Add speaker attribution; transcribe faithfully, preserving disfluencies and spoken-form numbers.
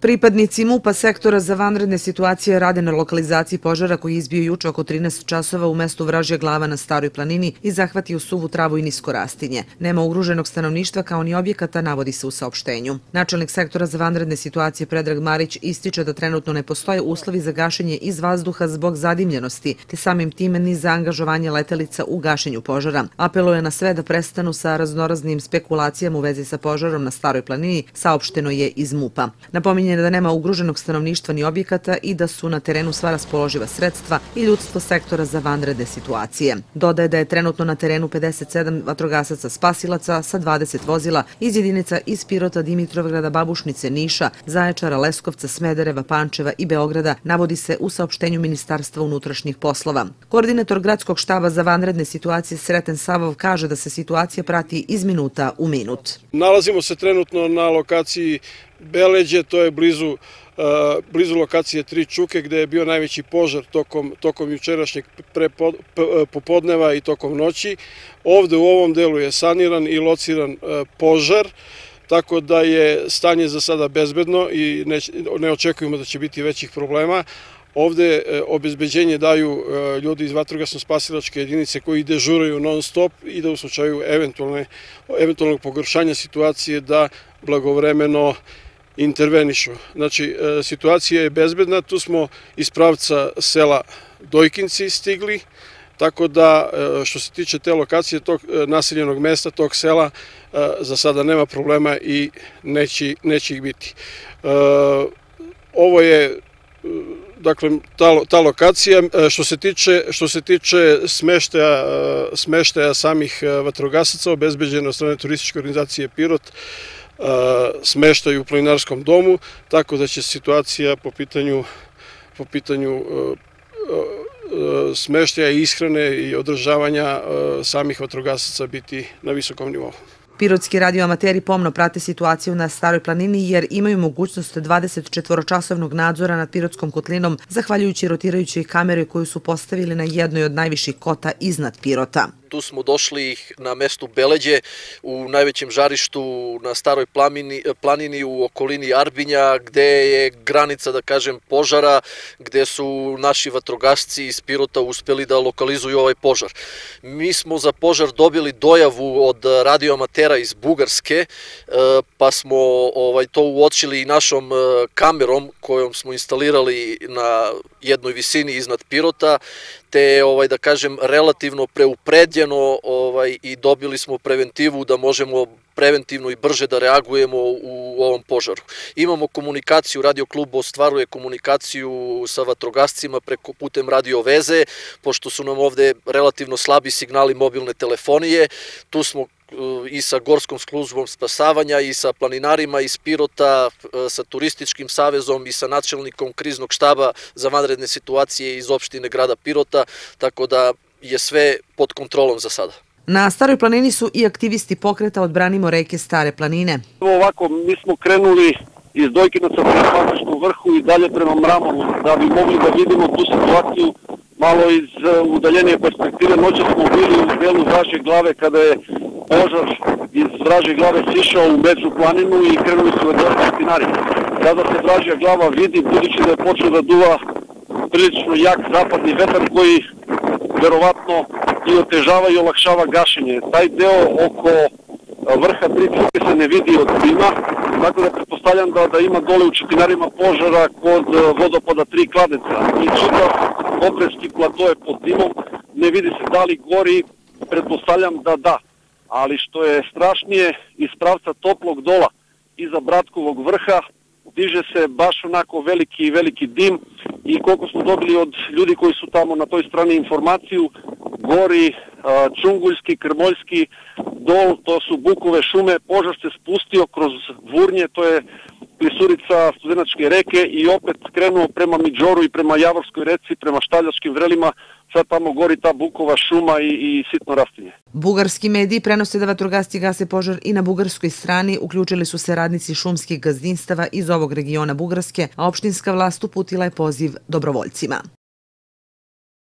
Speaker 1: Pripadnici MUP-a sektora za vanredne situacije rade na lokalizaciji požara koji je izbio juče oko trinaest časova u mestu Vražja Glava na Staroj planini i zahvatio suvu travu i nisko rastinje. Nema ugroženog stanovništva kao ni objekata, navodi se u saopštenju. Načelnik sektora za vanredne situacije Predrag Marić ističe da trenutno ne postoje uslovi za gašenje iz vazduha zbog zadimljenosti, te samim tim ni za angažovanje letelica u gašenju požara. Apeluje na sve da prestanu sa raznoraznim spekulacijama u vezi sa požarom na Staroj planini, saopšteno je iz MUP-a. Napominje da nema ugroženog stanovništva ni objekata i da su na terenu sva raspoloživa sredstva i ljudstvo sektora za vanredne situacije. Dodaje da je trenutno na terenu pedeset sedam vatrogasaca spasilaca sa dvadeset vozila iz jedinica iz Pirota, Dimitrovgrada, Babušnice, Niša, Zaječara, Leskovca, Smedereva, Pančeva i Beograda, navodi se u saopštenju Ministarstva unutrašnjih poslova. Koordinator gradskog štaba za vanredne situacije Sreten Savov kaže da se situacija prati iz minuta u minut.
Speaker 2: Nalazimo se trenutno na lokaciji Beleđe, to je blizu, blizu lokacije Tri Čuke gde je bio najveći požar tokom, tokom jučerašnjeg popodneva i tokom noći. Ovde u ovom delu je saniran i lociran požar, tako da je stanje za sada bezbedno i ne, ne očekujemo da će biti većih problema. Ovde obezbeđenje daju ljudi iz vatrogasno-spasilačke jedinice koji dežuraju non stop i da u slučaju eventualnog pogoršanja situacije da blagovremeno intervenišu. Znači, situacija je bezbedna, tu smo iz pravca sela Dojkinci stigli, tako da što se tiče te lokacije, tog naseljenog mesta, tog sela, za sada nema problema i neće, neće ih biti. Ovo je dakle, ta, ta lokacija. Što se tiče, što se tiče smeštaja, smeštaja samih vatrogasaca, obezbeđeno od strane turističke organizacije Pirot, smeštaju u planinarskom domu, tako da će situacija po pitanju, po pitanju smeštaja, ishrane i održavanja samih vatrogasaca biti na visokom nivou.
Speaker 1: Pirotski radioamateri pomno prate situaciju na Staroj planini jer imaju mogućnost dvadesetčetvoročasovnog nadzora nad Pirotskom kotlinom zahvaljujući rotirajućoj kamere koju su postavili na jednoj od najviših kota iznad Pirota.
Speaker 3: Tu smo došli na mestu Beleđe, u najvećem žarištu na Staroj planini u okolini Arbinja, gde je granica, da kažem, požara, gde su naši vatrogasci iz Pirota uspeli da lokalizuju ovaj požar. Mi smo za požar dobili dojavu od radioamatera iz Bugarske, pa smo ovaj, to uočili i našom kamerom kojom smo instalirali na jednoj visini iznad Pirota, te, ovaj, da kažem, relativno preupredjeno ovaj, i dobili smo preventivu da možemo preventivno i brže da reagujemo u ovom požaru. Imamo komunikaciju, Radio klub ostvaruje komunikaciju sa vatrogascima preko putem radio veze, pošto su nam ovde relativno slabi signali mobilne telefonije. Tu smo i sa Gorskom službom spasavanja i sa planinarima iz Pirota, sa Turističkim savezom i sa načelnikom kriznog štaba za vanredne situacije iz opštine grada Pirota, tako da je sve pod kontrolom za sada.
Speaker 1: Na Staroj planini su i aktivisti pokreta Odbranimo reke Stare planine.
Speaker 4: Ovako, mi smo krenuli iz Dojkinaca prema Pakračkom vrhu i dalje prema Mramovu, da bi mogli da vidimo tu situaciju malo iz udaljenije perspektive. Noće smo bili u delu Vražje Glave kada je požar iz Vražje Glave sišao u Među planinu i krenuli su vatrogasci. Sada se Vražja Glava vidi, budući da je počeo da duva prilično jak zapadni vetar koji verovatno i otežava i olakšava gašenje. Taj deo oko vrha Tri Čuke se ne vidi od dima, tako da pretpostavljam da, da ima dole u Čepinarima požara kod vodopada Tri Kladeca. I čitav Obrežki plato je pod dimom, ne vidi se da li gori, pretpostavljam da da. Ali što je strašnije, iz pravca Toplog dola iza Bratkovog vrha diže se baš onako veliki, veliki dim i koliko smo dobili od ljudi koji su tamo na toj strani informaciju, gori Čunguljski, Krmoljski dol, to su Bukove šume, požar se spustio kroz Vurnje, to je klisurica Studenačke reke i opet krenuo prema Midžoru i prema Javorskoj reci, prema Štaljačkim vrelima, sad tamo gori ta Bukova šuma i, i sitno rastinje.
Speaker 1: Bugarski mediji prenose da vatrogasci gase požar i na bugarskoj strani, uključili su se radnici šumskih gazdinstava iz ovog regiona Bugarske, a opštinska vlast uputila je poziv dobrovoljcima.